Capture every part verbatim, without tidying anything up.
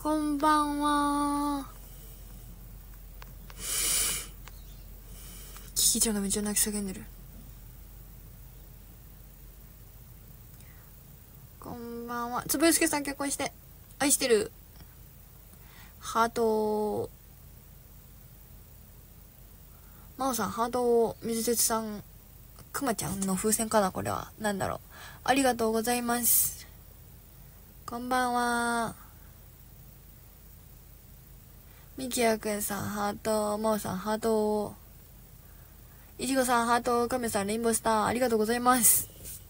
こんばんは。キキちゃんがめっちゃ泣き叫んでる。こんばんは。つぶゆすけさん結婚して愛してる。ハート。まおさんハート。水鉄さん、くまちゃんの風船かな、これは。なんだろう。ありがとうございます。こんばんは。みきやくんさんハート。まおさんハート。いちごさんハート。かめさんレインボースター、ありがとうございます。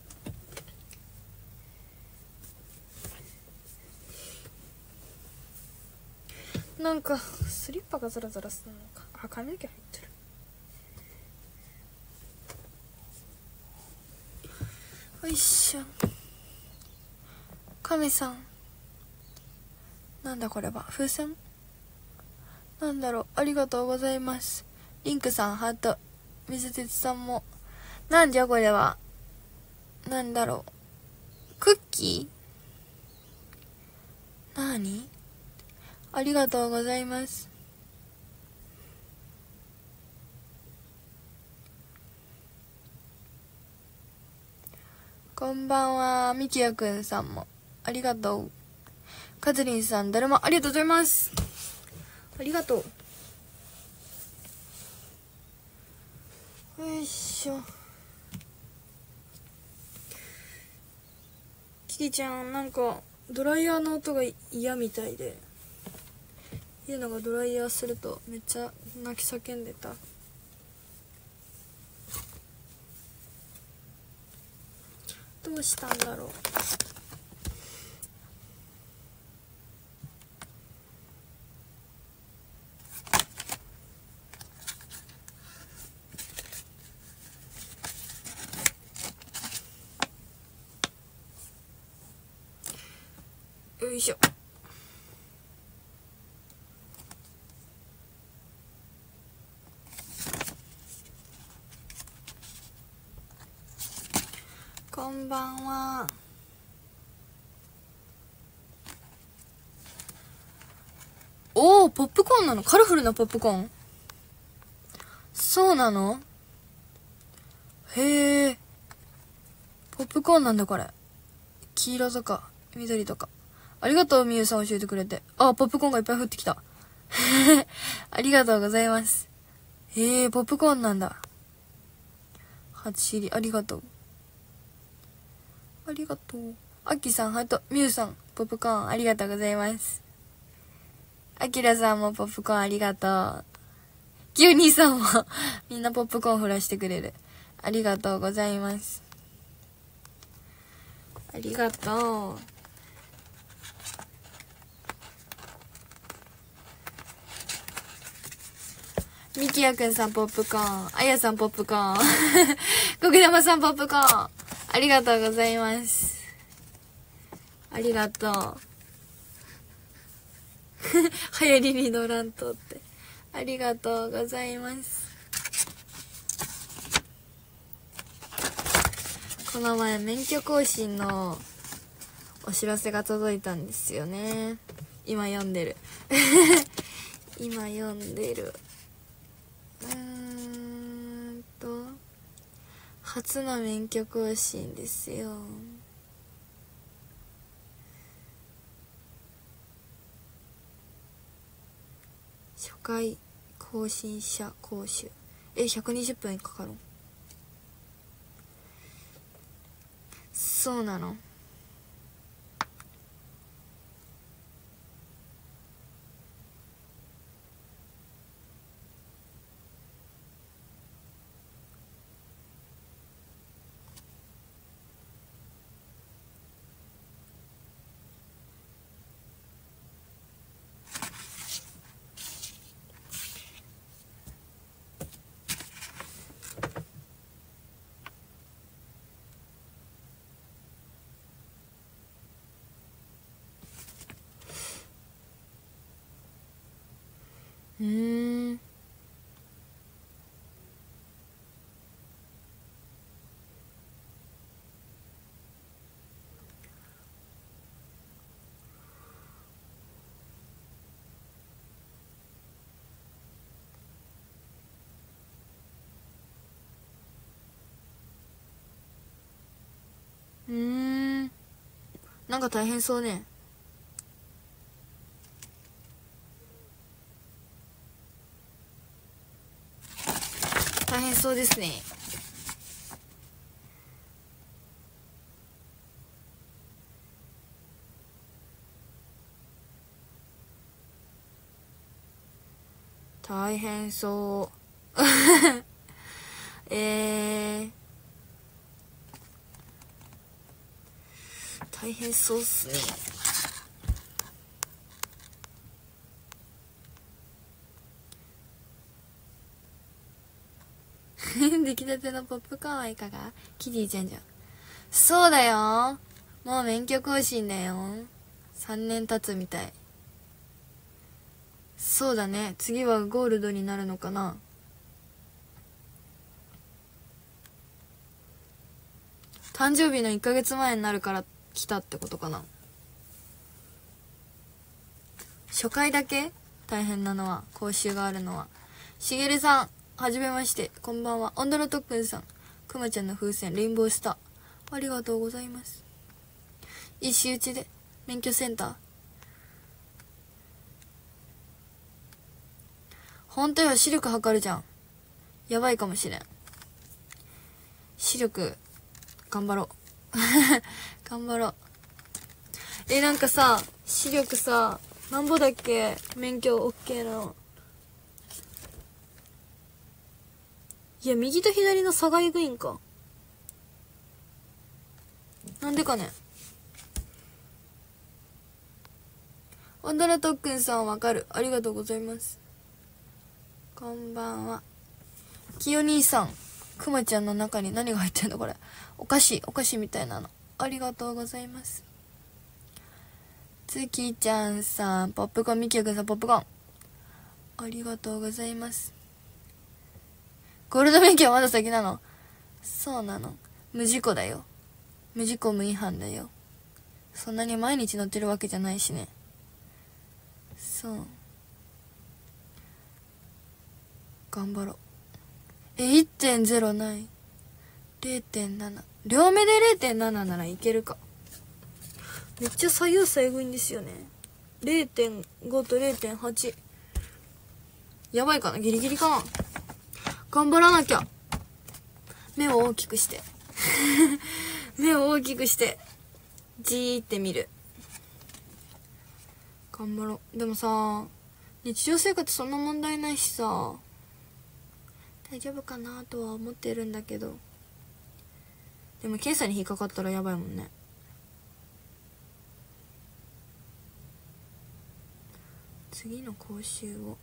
なんかスリッパがザラザラするのか。あ、髪の毛入ってる。よいしょ。亀さん、なんだこれは。風船なんだろう。ありがとうございます。リンクさんハート。水鉄さんも。なんじゃこれは。なんだろう。クッキーなーに。ありがとうございます。こんばんは。みきやくんさんもありがとう。カズリンさん、だるまありがとうございます。ありがとう。よいしょ。キキちゃん、なんかドライヤーの音が嫌みたいで、ゆうのがドライヤーするとめっちゃ泣き叫んでた。どうしたんだろう。よいしょ。こんばんは。おー、ポップコーンなの？カラフルなポップコーン？そうなの？へえ。ポップコーンなんだこれ。黄色とか緑とか。ありがとう、みゆさん教えてくれて。あ、ポップコーンがいっぱい降ってきた。ありがとうございます。へえ、ポップコーンなんだ。初知り、ありがとう。ありがとう。あきさん、ハート。みゆさん、ポップコーンありがとうございます。あきらさんもポップコーンありがとう。きゅうにーさんもみんなポップコーン振らしてくれる。ありがとうございます。ありがとう。みきやくんさんポップコーン、あやさんポップコーン、こぐだまさんポップコーン、ありがとうございます。ありがとう。流行りに乗らんとって。ありがとうございます。この前免許更新のお知らせが届いたんですよね。今読んでる。今読んでる。うーんと初の免許更新ですよ。初回更新者講習。え、ひゃくにじゅっぷんかかるん？そうなの？うーん。 なんか大変そうね。大変そうですね。大変そうえー、大変そうっすね。出来たてのポップコーンはいかが？キティちゃんじゃん。そうだよ。もう免許更新だよ。さんねん経つみたい。そうだね。次はゴールドになるのかな。誕生日のいっかげつまえになるから来たってことかな。初回だけ大変なのは、講習があるのは。しげるさん、はじめまして、こんばんは。オンドラ特訓さん、くまちゃんの風船、レインボースター。ありがとうございます。石打ちで、免許センター。ほんとよ、視力測るじゃん。やばいかもしれん。視力、頑張ろう。頑張ろう。え、なんかさ、視力さ、なんぼだっけ？免許 OK なの。いや、右と左の差がえぐいんか。なんでかね。オンドラ特訓さんわかる。ありがとうございます。こんばんは。きよ兄さん、くまちゃんの中に何が入ってんのこれ。お菓子、お菓子みたいなの。ありがとうございます。つきちゃんさん、ポップコーン、みきやくんさん、ポップコーン。ありがとうございます。ゴールド免許はまだ先なの？そうなの。無事故だよ。無事故無違反だよ。そんなに毎日乗ってるわけじゃないしね。そう。頑張ろう。え、いってんゼロ ない。れいてんなな。両目で れいてんなな ならいけるか。めっちゃ左右差えぐいんですよね。れいてんご と れいてんはち。やばいかな？ギリギリかな？頑張らなきゃ。目を大きくして。目を大きくして。じーって見る。頑張ろう。でもさ、日常生活そんな問題ないしさ、大丈夫かなとは思ってるんだけど。でも検査に引っかかったらやばいもんね。次の講習を。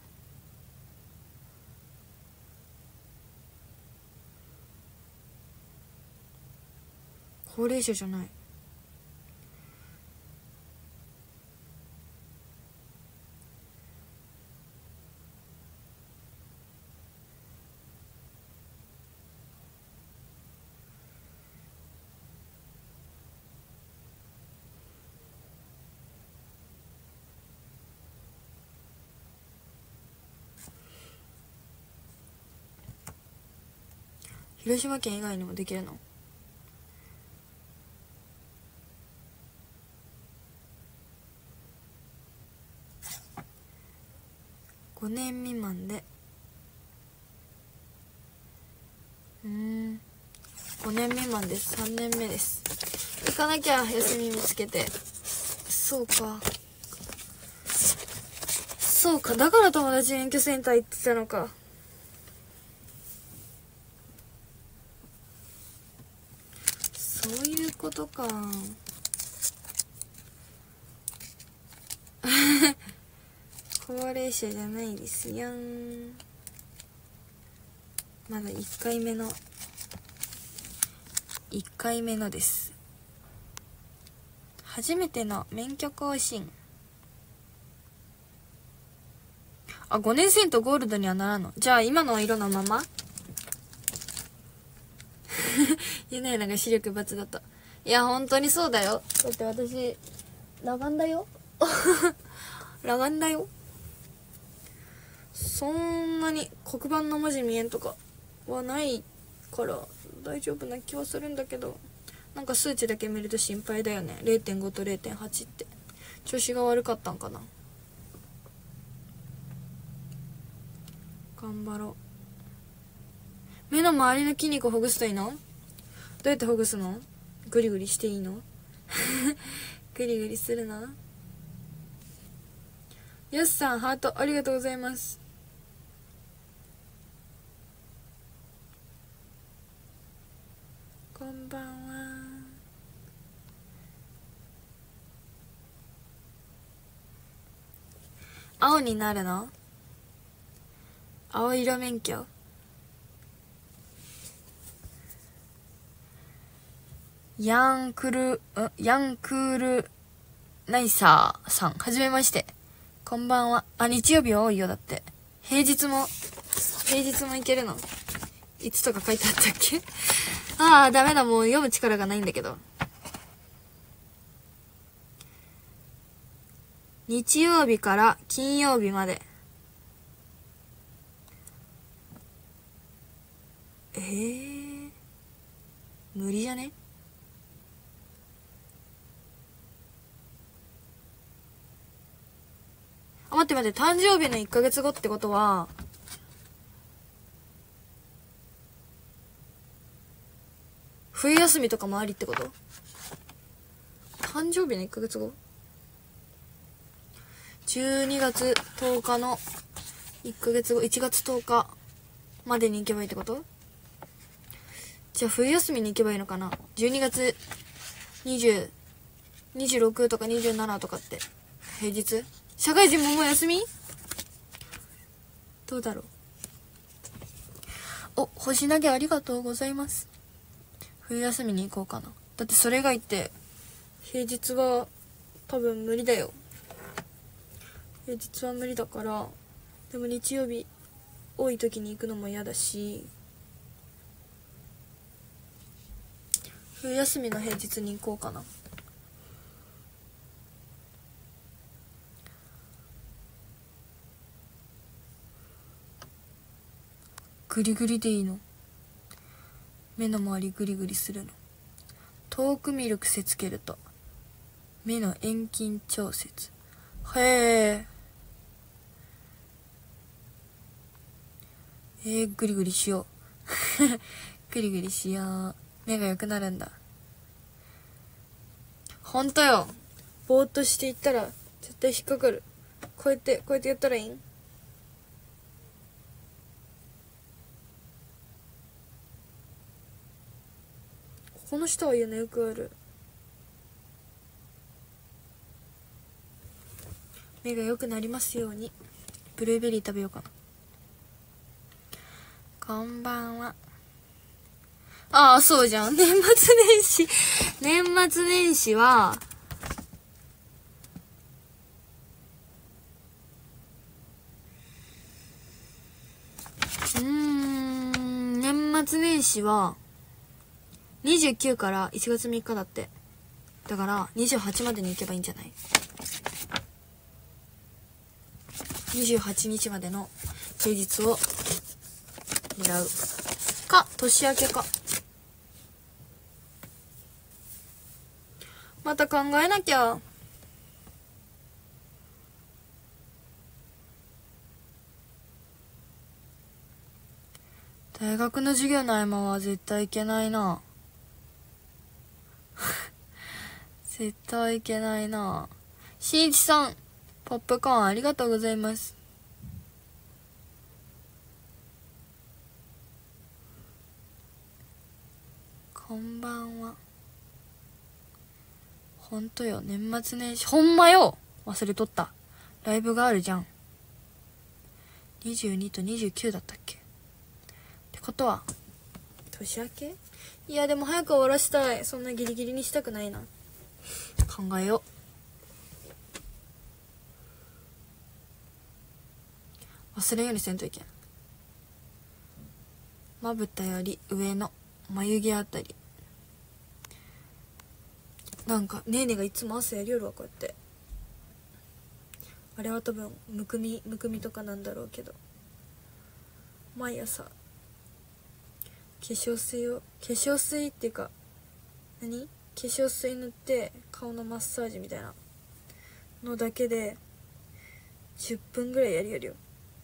高齢者じゃない。広島県以外にもできるの？ごねん未満で。うーん。ごねん未満です。さんねんめです。行かなきゃ、休み見つけて。そうか。そうか。だから友達免許センター行ってたのか。そういうことか。高齢者じゃないですよん。まだいっかいめのいっかいめのです。初めての免許更新。あ、ごねんせんとゴールドにはならんの？じゃあ今の色のままゆなゆなが視力×だった。いや本当にそうだよ。だって私裸眼だよ。裸眼だよ。そんなに黒板の文字見えんとかはないから大丈夫な気はするんだけど、 なんか数値だけ見ると心配だよね。 れいてんご と れいてんはち って調子が悪かったんかな。頑張ろう。目の周りの筋肉をほぐすといいの？どうやってほぐすの？グリグリしていいの？グリグリするの？よしさんハートありがとうございます。こんばんは。青になるの？青色免許？ヤンクル、んヤンクールナイサーさん、はじめまして。こんばんは。あ、日曜日は多いよ、だって。平日も、平日も行けるの？いつとか書いてあったっけ？ああ、ダメだ、もう読む力がないんだけど。日曜日から金曜日まで。えー、無理じゃね？あ、待って待って、誕生日のいっかげつごってことは、冬休みとかもありってこと？誕生日のいっかげつご？ じゅうにがつとおかのいっかげつご、いちがつとおかまでに行けばいいってこと？じゃあ冬休みに行けばいいのかな？ じゅうにがつにじゅう、にじゅうろくとかにじゅうななとかって平日？社会人ももう休み？どうだろう。お、星投げありがとうございます。冬休みに行こうかな。だってそれ以外って平日は多分無理だよ。平日は無理だから。でも日曜日多い時に行くのも嫌だし、冬休みの平日に行こうかな。グリグリでいいの？目の周りグリグリするの？遠く見る癖つけると目の遠近調節。へえ。えー、グリグリしよう。グリグリしよう。目が良くなるんだ。ほんとよ。ぼーっとしていったら絶対引っかかる。こうやってこうやってやったらいいん？この下は言うのよくある。目が良くなりますように。ブルーベリー食べようかな。こんばんは。ああ、そうじゃん。年末年始。年末年始は、うーん、年末年始は、にじゅうくからいちがつみっかだって。だから、にじゅうはちまでに行けばいいんじゃない？にじゅうはちにちまでの平日を狙う。か、年明けか。また考えなきゃ。大学の授業の合間は絶対行けないな。絶対行けないな。しんいちさん、ポップコーンありがとうございます。こんばんは。ほんとよ、年末年始。ほんまよ、忘れとった。ライブがあるじゃん。にじゅうにとにじゅうくだったっけ？ってことは年明け？いやでも早く終わらしたい。そんなギリギリにしたくないな。考えよう。忘れんようにせんといけん。まぶたより上の眉毛あたり。なんかねえねえがいつも朝やりよるわ、こうやって。あれは多分むくみむくみとかなんだろうけど、毎朝化粧水を化粧水っていうか何化粧水塗って顔のマッサージみたいなのだけでじゅっぷんぐらいやりやるよ。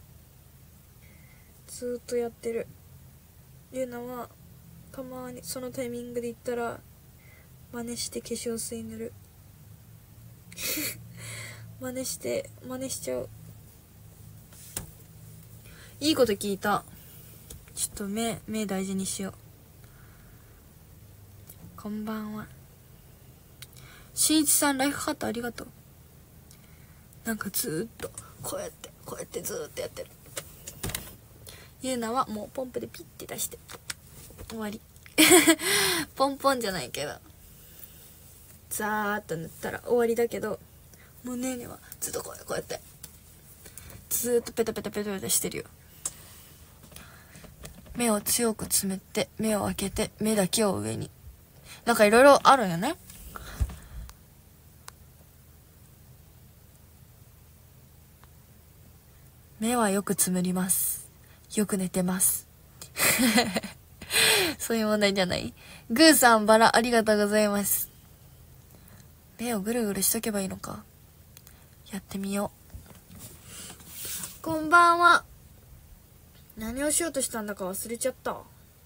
ずーっとやってる。ゆうなはたまにそのタイミングで言ったら真似して化粧水塗る真似して真似しちゃう。いいこと聞いた。ちょっと目目大事にしよう。こんばんは。しんいちさん、ライフハートありがとう。なんかずーっとこうやってこうやってずーっとやってる。ゆうなはもうポンプでピッて出して終わりポンポンじゃないけどザーっと塗ったら終わりだけど、もうねーねーはずっとこうやってずーっとペタペタペタペタしてるよ。目を強くつむって目を開けて目だけを上に、なんかいろいろあるんよね。目はよくつむります。よく寝てますそういう問題じゃない。グーさん、バラありがとうございます。目をぐるぐるしとけばいいのか。やってみよう。こんばんは。何をしようとしたんだか忘れちゃった。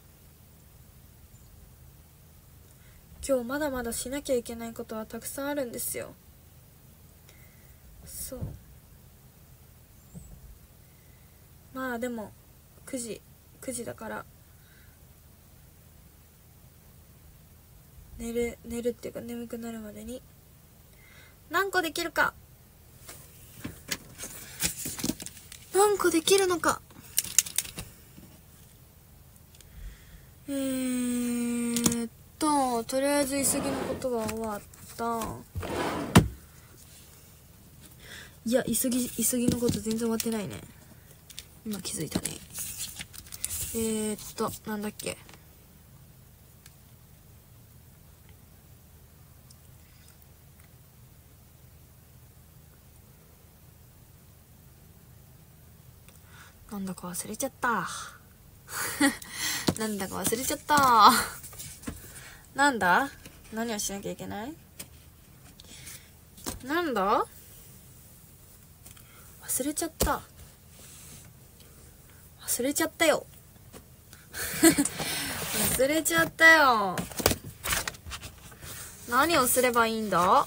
今日まだまだしなきゃいけないことはたくさんあるんですよ。そう。まあでもくじくじだから寝る寝るっていうか眠くなるまでに何個できるか、何個できるのか。えーっととりあえず急ぎのことが終わった。いや急ぎ急ぎのこと全然終わってないね。今気づいたね。えー、っとなんだっけ、なんだか忘れちゃったなんだか忘れちゃったなんだ、何をしなきゃいけない、なんだ、忘れちゃった、忘れちゃったよ忘れちゃったよ。何をすればいいんだ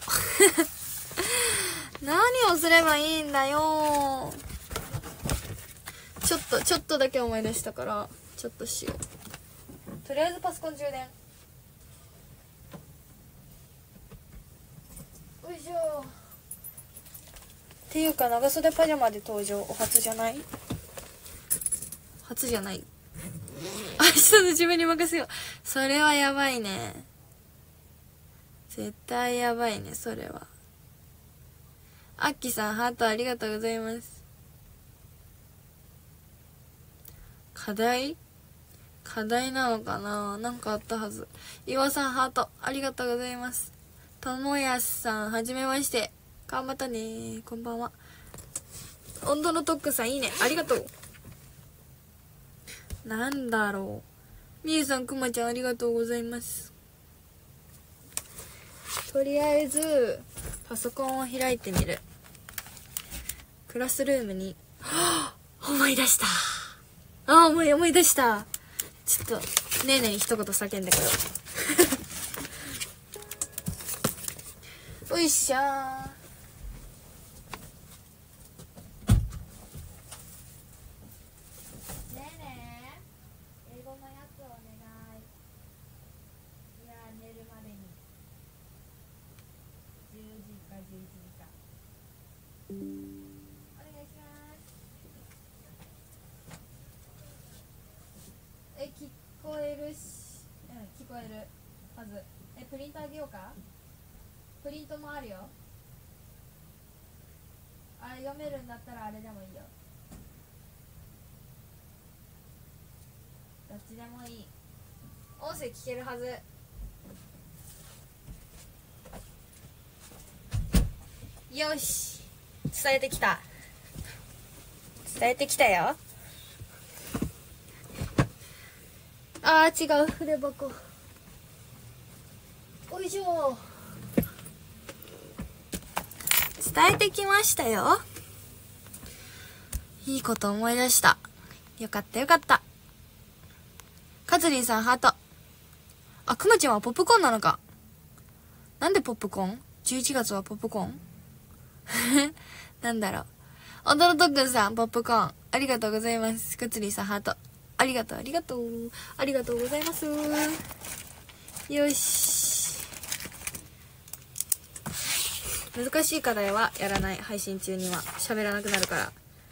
何をすればいいんだよ。ちょっとちょっとだけ思い出したからちょっとしよう。とりあえずパソコン充電。よいしょ。っていうか長袖パジャマで登場、お初じゃない？初じゃない。明日の自分に任せよう。それはやばいね。絶対やばいね、それは。あっきさん、ハートありがとうございます。課題課題なのかな、なんかあったはず。岩さん、ハートありがとうございます。ともやすさん、はじめまして。頑張ったねー。こんばんは。温度のトックさん、いいね、ありがとう。なんだろう。みゆさん、くまちゃん、ありがとうございます。とりあえずパソコンを開いてみる。クラスルームに思い出した。あ、思い思い出した。ちょっとねえねえに一言叫んでこよう。おいしょー。ねえねえ、英語のやつお願い。いや寝るまでにじゅうじかじゅういちじかお願いします。え、聞こえるし、うん、聞こえるはず。え、プリントあげようか。プリントもあるよ。あれ読めるんだったらあれでもいいよ。どっちでもいい。音声聞けるはず。よし、伝えてきた伝えてきたよ。あー違う、筆箱。 おいしょ。伝えてきましたよ。いいこと思い出した。よかったよかった。カツリンさんハート。あ、くまちゃんはポップコーンなのか。なんでポップコーン ?じゅういち 月はポップコーンなんだろう。おどろとくんさん、ポップコーン。ありがとうございます。カツリンさんハート。ありがとう、ありがとう。ありがとうございます。よし。難しい課題はやらない。配信中には。喋らなくなるから。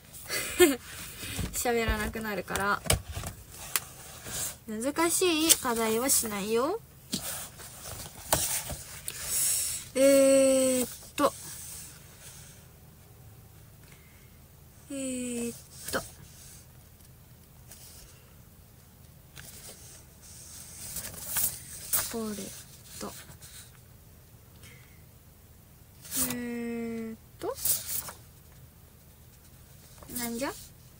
喋らなくなるから。難しい課題はしないよ。えーっと。えーっと。これと。えーっと。なんじゃ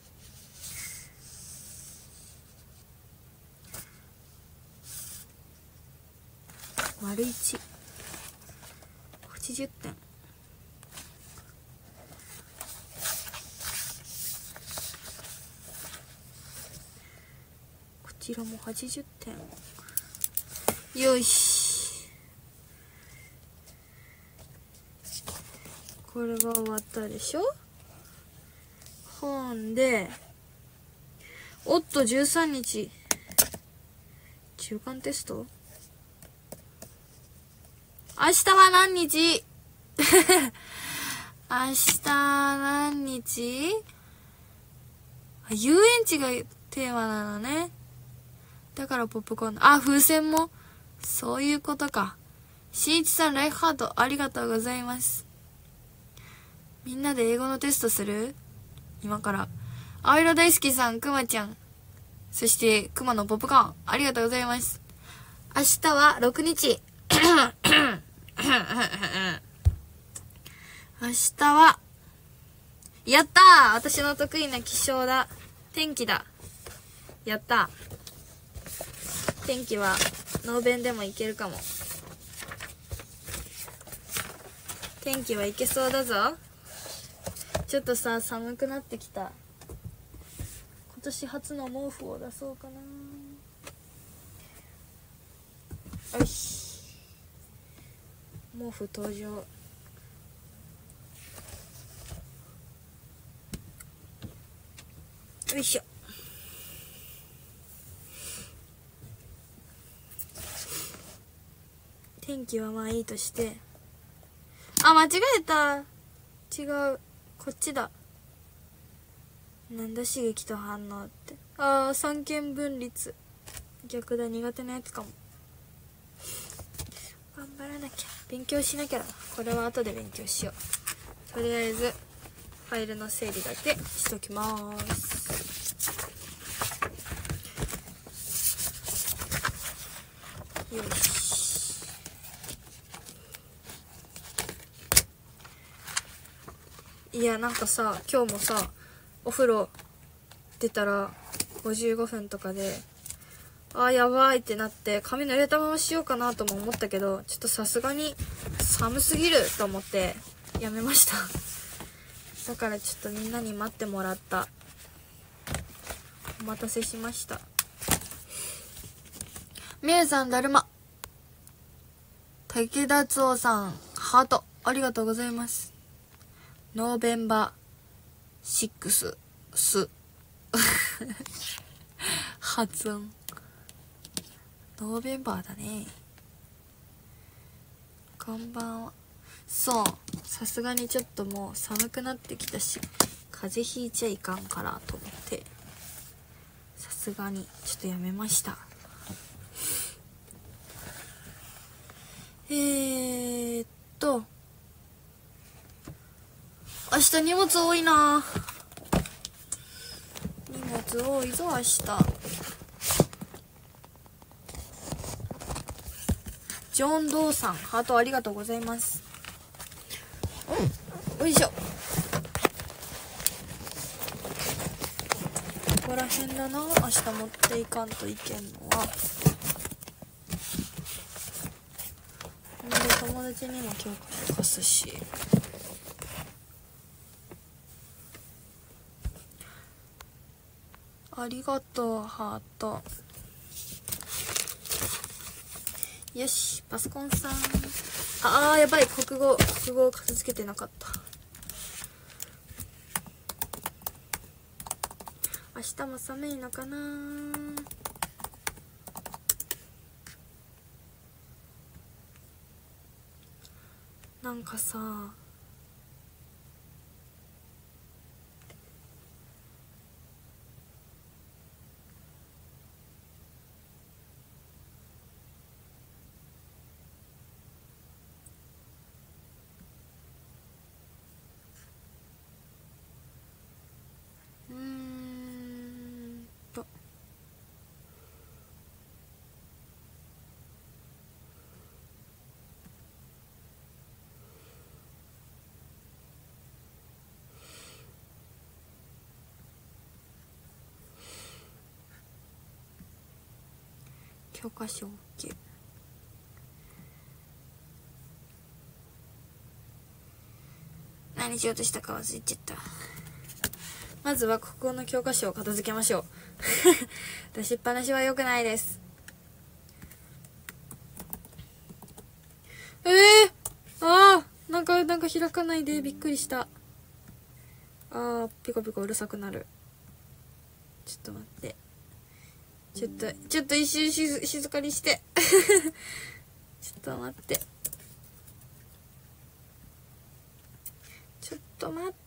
丸一。はちじゅってん。こちらもはちじゅってん。よし。これが終わったでしょ。本で、おっとじゅうさんにち。中間テスト？明日は何日？明日何日？遊園地がテーマなのね。だからポップコーン。あ、風船も。そういうことか。しんいちさんライフハートありがとうございます。みんなで英語のテストする？今から。青色大好きさん、くまちゃん。そして、くまのポップコーンありがとうございます。明日はろくにち。明日は、やったー！私の得意な気象だ。天気だ。やったー。天気は、ノーベンでもいけるかも。天気はいけそうだぞ。ちょっとさ、寒くなってきた。今年初の毛布を出そうかな。よし。毛布登場。よいしょ。天気はまあいいとして。あ、間違えた。違う。こっちだ。なんだ刺激と反応って。ああ、三権分立。逆だ、苦手なやつかも。頑張らなきゃ。勉強しなきゃだ。これは後で勉強しよう。とりあえず、ファイルの整理だけしときまーす。よし。いや、なんかさ、今日もさ、お風呂出たらごじゅうごふんとかで、あーやばいってなって髪濡れたまましようかなとも思ったけど、ちょっとさすがに寒すぎると思ってやめました。だからちょっとみんなに待ってもらった。お待たせしました。みゆさんだるま。武田つおさんハートありがとうございます。ノーベンバーシックスス発音ノーベンバーだね。こんばんは。そう、さすがにちょっともう寒くなってきたし、風邪ひいちゃいかんからと思って、さすがにちょっとやめました。えーっと明日荷物多いな。荷物多いぞ明日。ジョン・ドーさんハートありがとうございます。よいしょ。ここら辺だな。明日持っていかんといけんのは達にも教科書貸すし。ありがとうハート。よし、パソコンさん。ああ、やばい、国語国語片付けてなかった。明日も寒いのかな。なんかさ、うーんと教科書 OK。 何しようとしたか忘れちゃった。まずは国語の教科書を片付けましょう。出しっぱなしは良くないです。ええー、ああ、なんかなんか開かないでびっくりした。あー、ピコピコうるさくなる。ちょっと待って、ちょっとちょっと一瞬しず静かにしてちょっと待ってちょっと待って。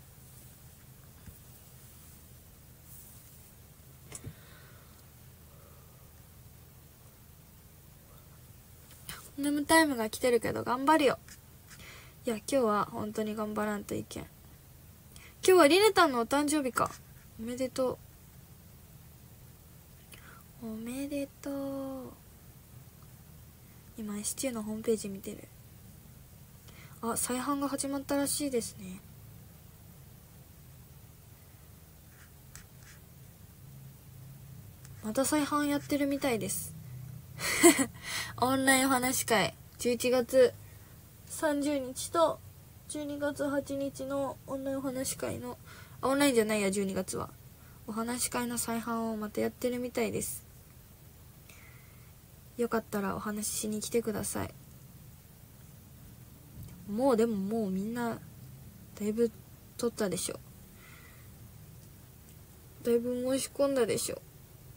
眠タイムが来てるけど頑張るよ。いや、今日は本当に頑張らんといけん。今日はリネタンのお誕生日か。おめでとう。おめでとう。今シチューのホームページ見てる。あ、再販が始まったらしいですね。また再販やってるみたいですオンラインお話し会じゅういちがつさんじゅうにちとじゅうにがつはちにちのオンラインお話し会の、あ、オンラインじゃないや、じゅうにがつはお話し会の再販をまたやってるみたいです。よかったらお話ししに来てください。もうでももうみんなだいぶ取ったでしょ。だいぶ申し込んだでしょ。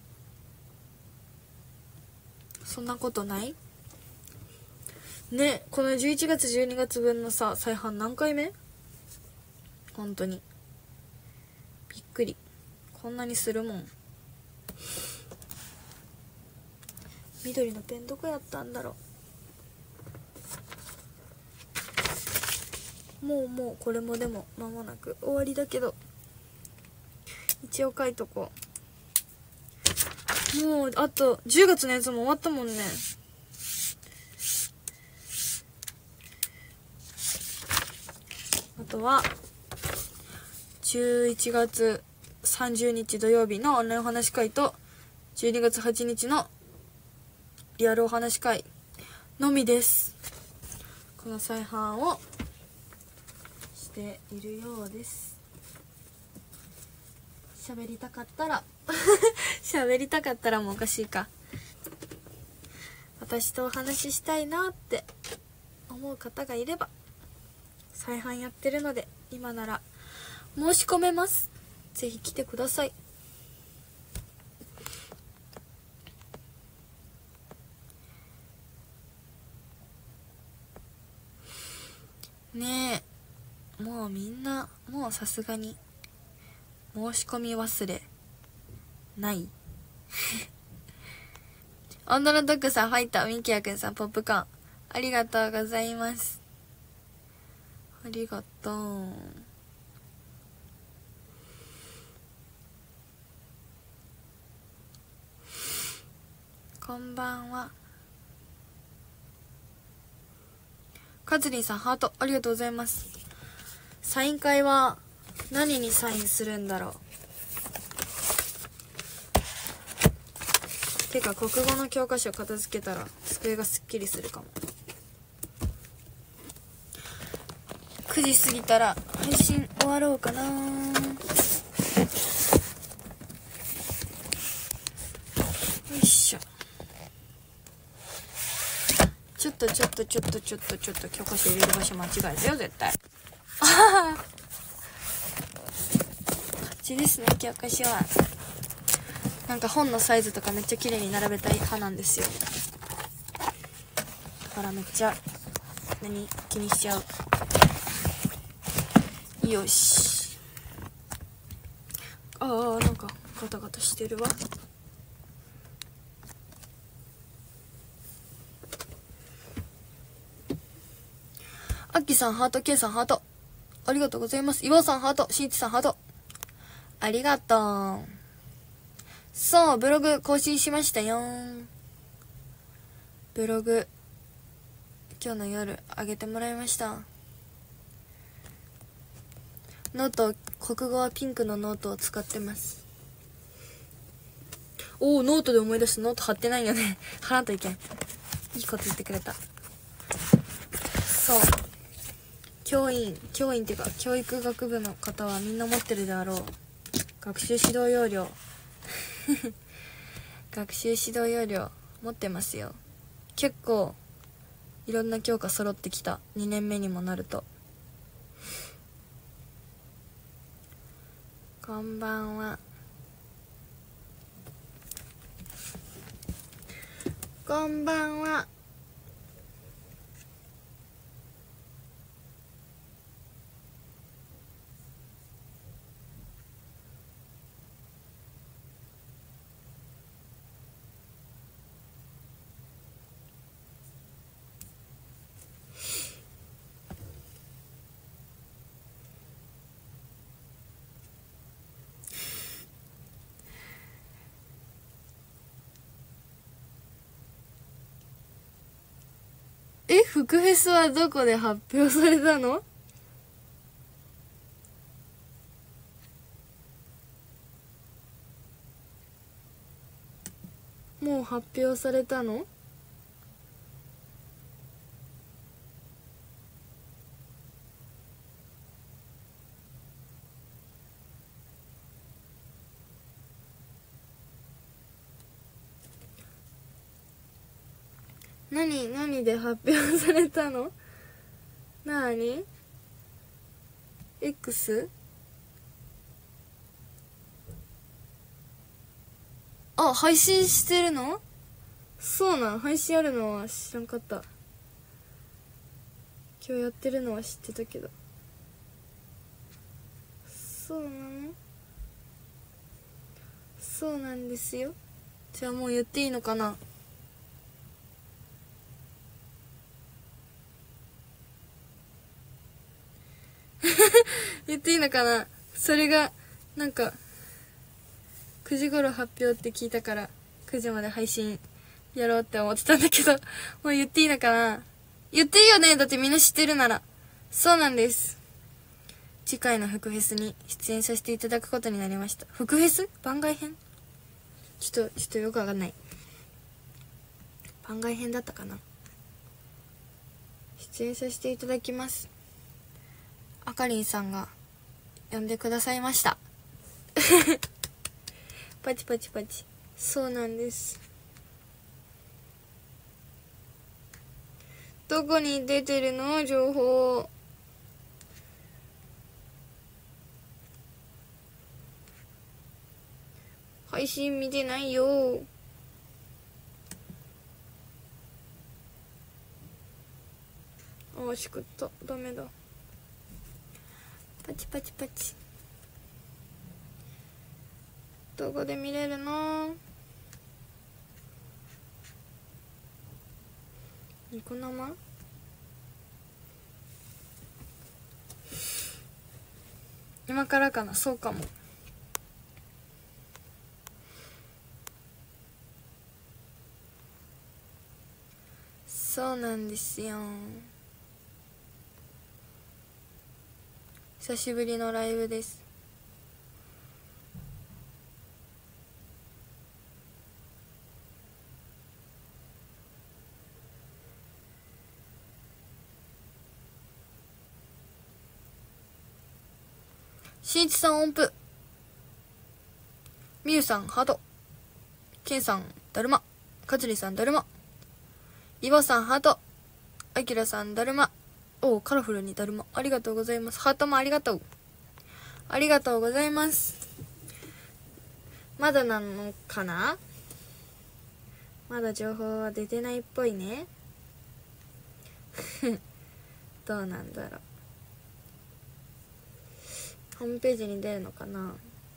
そんなことないね。このじゅういちがつじゅうにがつ分のさ再販何回目？本当にびっくり。こんなにするもん。緑のペンどこやったんだろう。もうもうこれもでも間もなく終わりだけど一応書いとこう。もうあとじゅうがつのやつも終わったもんね。あとはじゅういちがつさんじゅうにち土曜日のオンラインお話し会とじゅうにがつはちにちのリアルお話し会のみです。この再販をしているようです。喋りたかったら喋りたかったらもうおかしいか。私とお話ししたいなって思う方がいれば再販やってるので今なら申し込めます。ぜひ来てください。ねえ、もうみんなもうさすがに申し込み忘れない女のドッグさん、ファイター、ミキヤくんさん、ポップカーンありがとうございます。ありがとう。こんばんは。カズリンさん、ハートありがとうございます。サイン会は何にサインするんだろう。てか国語の教科書片付けたら机がすっきりするかも。 くじ過ぎたら配信終わろうかな。よいしょ。ちょっとちょっとちょっとちょっとちょっと教科書入れる場所間違えたよ絶対。ああこっちですね、教科書は。なんか本のサイズとかめっちゃ綺麗に並べたい派なんですよ。だからめっちゃ何気にしちゃう。よし。ああなんかガタガタしてるわ。アッキーさんハート、ケイさんハート、ありがとうございます。岩尾さんハート、しんいちさんハート、ありがとう。そう、ブログ更新しましたよ。ブログ今日の夜あげてもらいました。ノート、国語はピンクのノートを使ってます。おお、ノートで思い出した。ノート貼ってないよね。貼らんといけん。いいこと言ってくれた。そう、教員教員っていうか教育学部の方はみんな持ってるであろう学習指導要領学習指導要領持ってますよ。結構いろんな教科揃ってきた。にねんめにもなると。こんばんは。こんばんは。え、福フェスはどこで発表されたの？もう発表されたの？何何で発表されたの？なに X？ あ、配信してるの？そうなん、配信あるのは知らんかった。今日やってるのは知ってたけど。そうなの？そうなんですよ。じゃあもう言っていいのかな？言っていいのかな？それがなんかくじ頃発表って聞いたからくじまで配信やろうって思ってたんだけど、もう言っていいのかな？言っていいよね、だってみんな知ってるなら。そうなんです。次回の福フェスに出演させていただくことになりました。福フェス？番外編？ちょっとちょっとよくわかんない。番外編だったかな。出演させていただきます。あかりんさんが呼んでくださいましたパチパチパチ。そうなんです。どこに出てるの？情報。配信見てないよ。ああ、しくった。ダメだ。パチパチパチ。どこで見れるの？ニコ生？今からかな。そうかも。そうなんですよ。久しぶりのライブです。 しんいちさん音符。みゆさんハート。けんさんだるま。かつりさんだるま。いわさんハート。あきらさんだるま。おう、カラフルにだるま。ありがとうございます。ハートもありがとう。ありがとうございます。まだなのかな？まだ情報は出てないっぽいね。どうなんだろう。ホームページに出るのかな？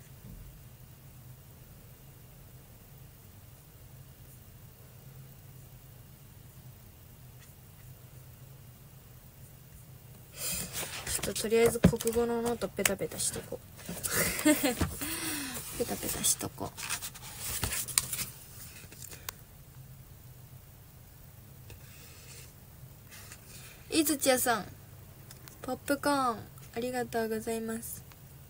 ちょっととりあえず国語のノートペタペタしとこう。ペタペタしとこう。いつちやさん、ポップコーンありがとうございます。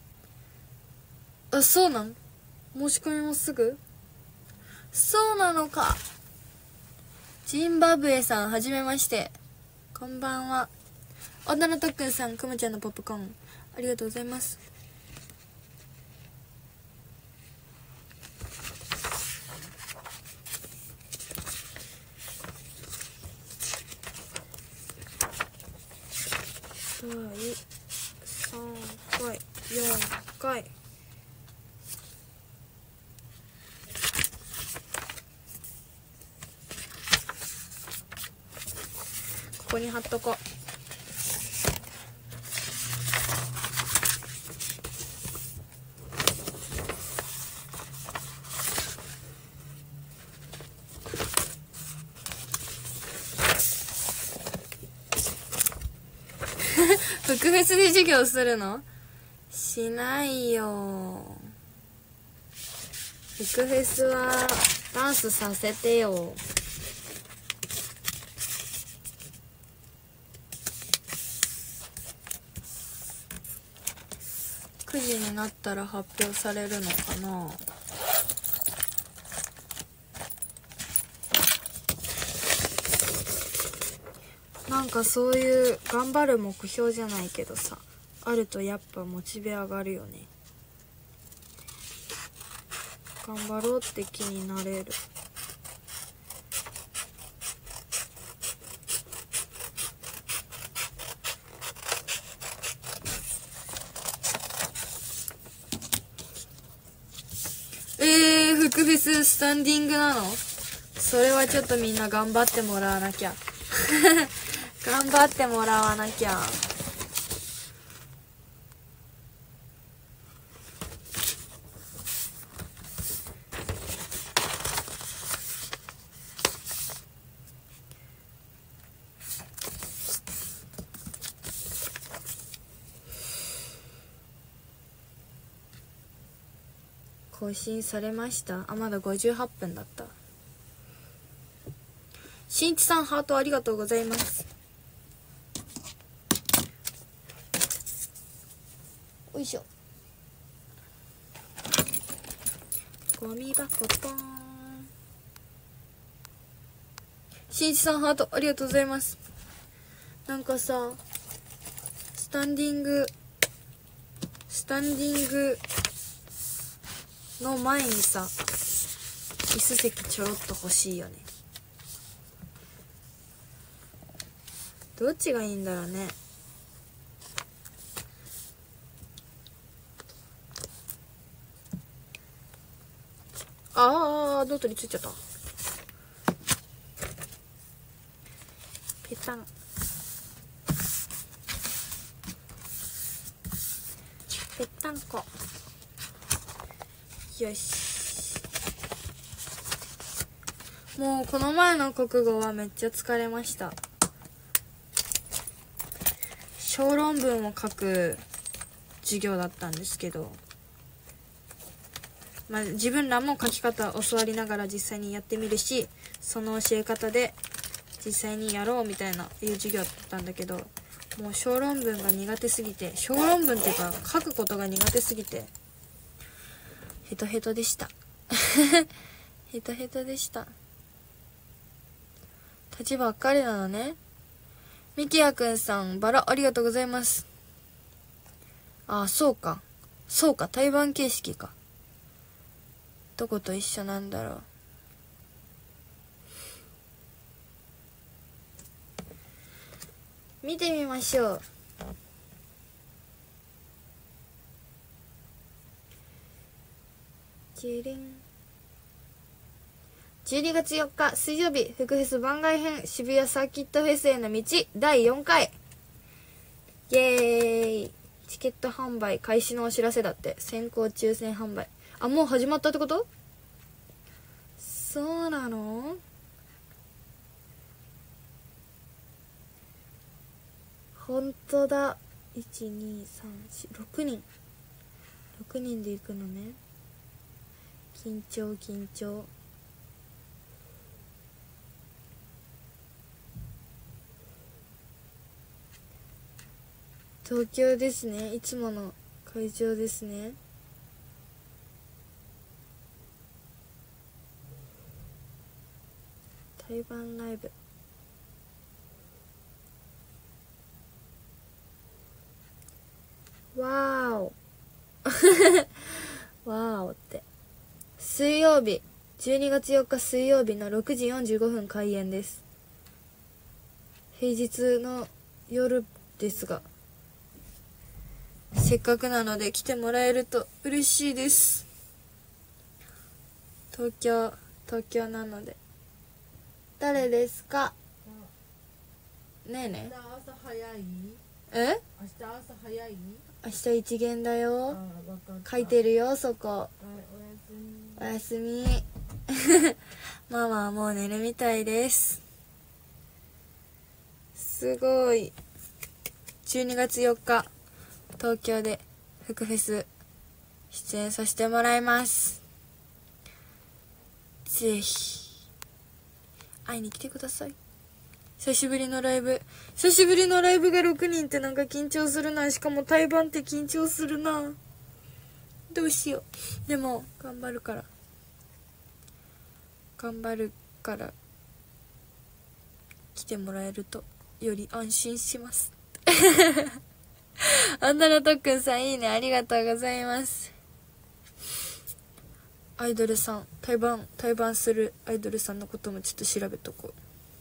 あ、そうなん？申し込みもすぐ？そうなのか。ジンバブエさん、はじめまして。こんばんは。女のとっくんさん、くむちゃんのポップコーンありがとうございます。だいさんかい、よんかい。ここに貼っとこう。福フェスで授業するの？しないよ。福フェスはダンスさせてよ。くじになったら発表されるのかな。なんかそういう頑張る目標じゃないけどさ、あるとやっぱモチベ上がるよね。頑張ろうって気になれる。えー、福フェススタンディングなの？それはちょっとみんな頑張ってもらわなきゃ。頑張ってもらわなきゃ。更新されました？あ、まだごじゅうはっぷんだった。しんいちさんハートありがとうございます。よいしょ。ゴミ箱ポーン。しんいちさんハートありがとうございます。なんかさ、スタンディングスタンディングの前にさ、椅子席ちょろっと欲しいよね。どっちがいいんだろうね。あー、ノートについちゃった。ペタン。ぺったんこ。よし。もうこの前の国語はめっちゃ疲れました。小論文を書く授業だったんですけど、まあ、自分らも書き方を教わりながら実際にやってみるし、その教え方で実際にやろうみたいないう授業だったんだけど、もう小論文が苦手すぎて、小論文っていうか書くことが苦手すぎてヘトヘトでした。ヘトヘトでした。立場ばっかりなのね。みきやくんさん、バラありがとうございます。ああ、そうか。 そうか、対バン形式か。どこと一緒なんだろう。見てみましょう。じゅりん。じゅうにがつよっか水曜日、福フェス番外編渋谷サーキットフェスへの道だいよんかい。イエーイ。チケット販売開始のお知らせだって。先行抽選販売。あ、もう始まったってこと？そうなの？ほんとだ。いち、に、さん、よん、ろくにん。ろくにんで行くのね。緊張緊張。東京ですね。いつもの会場ですね。対バンライブ。わーおわーおって。水曜日じゅうにがつよっか水曜日のろくじよんじゅうごふん開演です。平日の夜ですが、せっかくなので来てもらえると嬉しいです。東京東京なので。誰ですか？ねえねえ。 明日朝早い？ え？ 明日朝早い？ 明日一限だよ。 あ、わかった。 書いてるよそこ。 はい、おやすみ。 おやすみママはもう寝るみたいです。すごい。じゅうにがつよっか東京で福フェス出演させてもらいます。ぜひ会いに来てください。久しぶりのライブ久しぶりのライブがろくにんってなんか緊張するな。しかも対バンって緊張するな。どうしよう。でも頑張るから頑張るから来てもらえるとより安心しますあんなのとっくんさんいいね、ありがとうございます。アイドルさん対バン対バンするアイドルさんのこともちょっと調べとこう。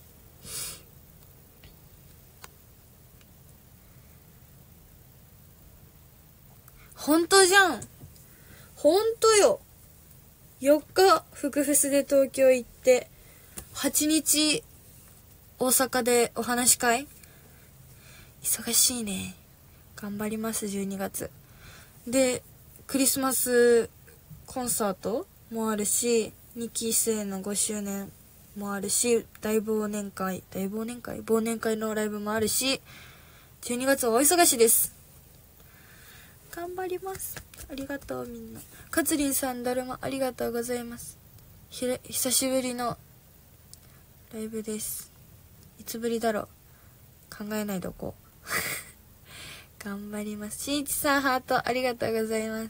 本当じゃん。本当よ。よっか福フェスで東京行ってはちにち大阪でお話し会。忙しいね。頑張ります。じゅうにがつでクリスマスコンサートもあるし、にき生のごしゅうねんもあるし、大忘年会大忘年会忘年会のライブもあるし、じゅうにがつはお忙しいです。頑張ります。ありがとうみんな。かつりんさんだるまありがとうございます。ひれ久しぶりのライブです。いつぶりだろう、考えないでおこう頑張ります。しんいちさんハートありがとうございます。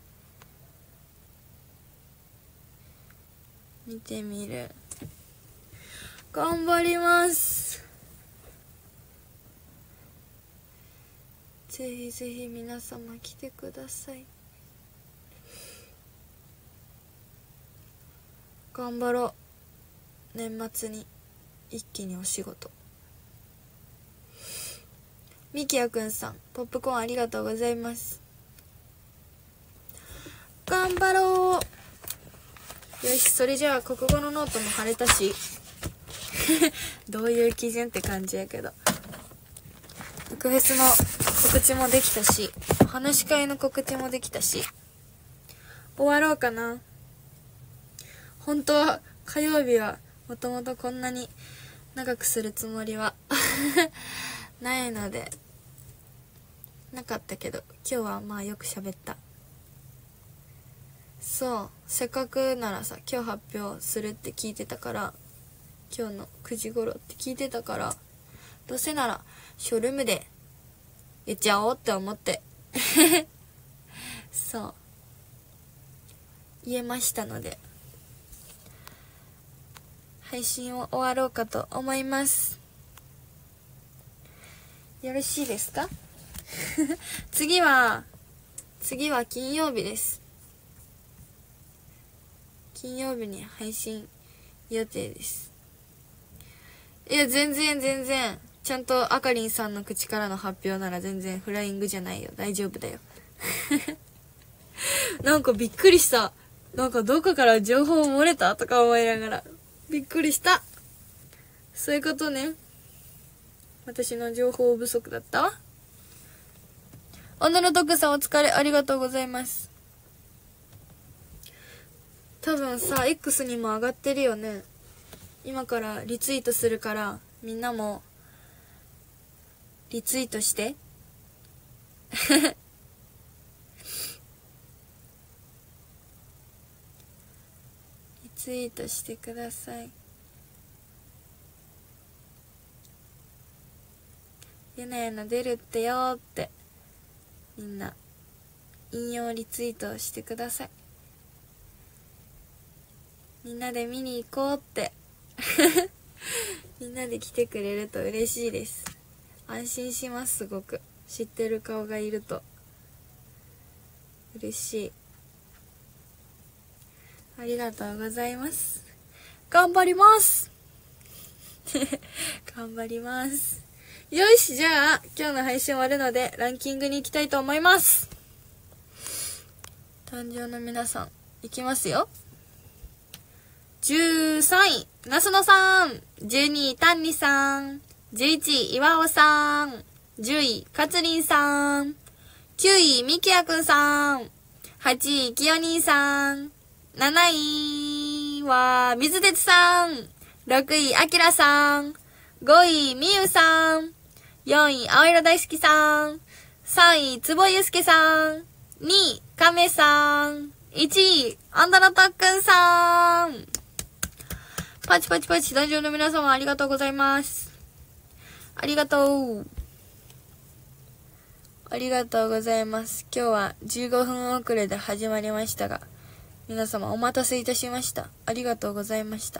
見てみる。頑張ります。ぜひぜひ皆様来てください。頑張ろう。年末に一気にお仕事。みきやくんさんポップコーンありがとうございます。頑張ろう。よし、それじゃあ国語のノートも貼れたしどういう基準って感じやけど、福フェスの告知もできたし、お話し会の告知もできたし、終わろうかな。本当は火曜日はもともとこんなに長くするつもりはないのでなかったけど、今日はまあよく喋った。そう、せっかくならさ、今日発表するって聞いてたから、今日のくじ頃って聞いてたから、どうせならショールームで言っちゃおうって思ってそう言えましたので、配信を終わろうかと思います。よろしいですか次は次は金曜日です。金曜日に配信予定です。いや、全然全然。ちゃんとあかりんさんの口からの発表なら全然フライングじゃないよ。大丈夫だよ。なんかびっくりした。なんかどこから情報漏れたとか思いながら。びっくりした。そういうことね。私の情報不足だったわ。女の徳さんお疲れ、ありがとうございます。多分さ、X にも上がってるよね。今からリツイートするから、みんなも、リツイートして。リツイートしてください。ゆなやの出るってよーって。みんな、引用リツイートしてください。みんなで見に行こうって。みんなで来てくれると嬉しいです。安心します、すごく。知ってる顔がいると嬉しい。ありがとうございます。頑張ります。頑張ります。よし、じゃあ今日の配信終わるのでランキングに行きたいと思います。誕生の皆さん行きますよ。じゅうさんいなすのさん、じゅうにいたんにさん、じゅういちい岩尾さん、じゅういかつりんさん、きゅういみきやくんさん、はちいきよにんさん、なないは水鉄さん、ろくいあきらさん、ごいみゆさん、よんい青色大好きさん、さんいつぼゆすけさん、にいかめさん、いちいあんだのとっくんさん。パチパチパチ、壇上の皆様ありがとうございます。ありがとう。ありがとうございます。今日はじゅうごふん遅れで始まりましたが、皆様お待たせいたしました。ありがとうございました。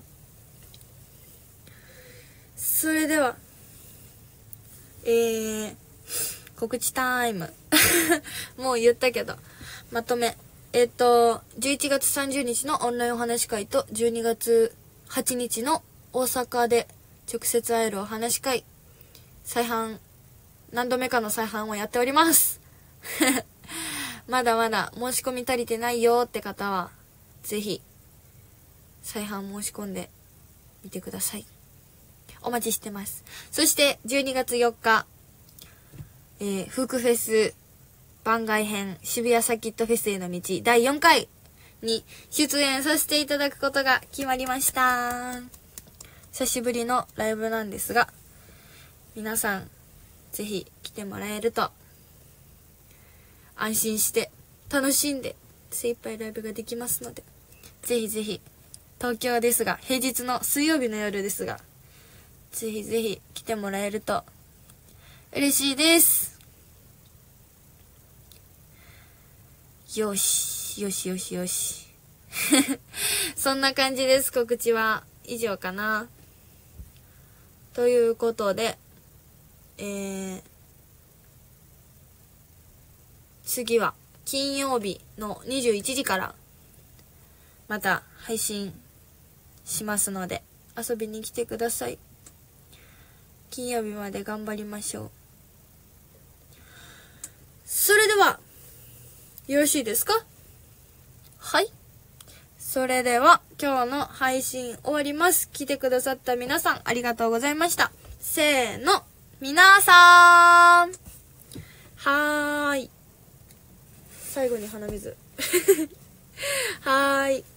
それでは、えー、告知タイム。もう言ったけど、まとめ。えっと、じゅういちがつさんじゅうにちのオンラインお話会とじゅうにがつはちにちの大阪で直接会えるお話会、再販、何度目かの再販をやっております。まだまだ申し込み足りてないよって方は、ぜひ、再販申し込んでみてください。お待ちしてます。そして、じゅうにがつよっか、えー、フークフェス番外編渋谷サーキットフェスへの道だいよんかいに出演させていただくことが決まりました。久しぶりのライブなんですが、皆さんぜひ来てもらえると安心して楽しんで精一杯ライブができますので、ぜひぜひ、東京ですが平日の水曜日の夜ですが、ぜひぜひ来てもらえると嬉しいです。よし、よしよしよし。そんな感じです。告知は以上かな。ということで、えー、次は金曜日のにじゅういちじからまた配信しますので遊びに来てください。金曜日まで頑張りましょう。それではよろしいですか？はい。それでは今日の配信終わります。来てくださった皆さんありがとうございました。せーの、皆さん。はーい。最後に鼻水。はーい。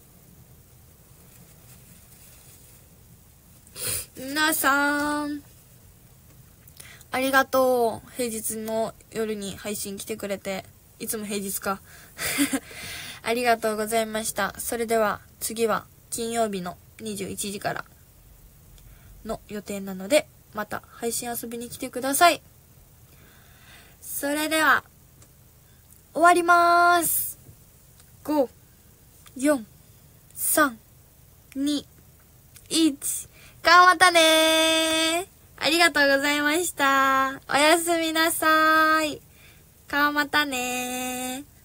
皆さん。ありがとう。平日の夜に配信来てくれて。いつも平日か。ありがとうございました。それでは次は金曜日のにじゅういちじからの予定なので、また配信遊びに来てください。それでは終わりまーす。ご、よん、さん、に、いち。頑張ったねー。ありがとうございました。おやすみなさーい。 顔またねー。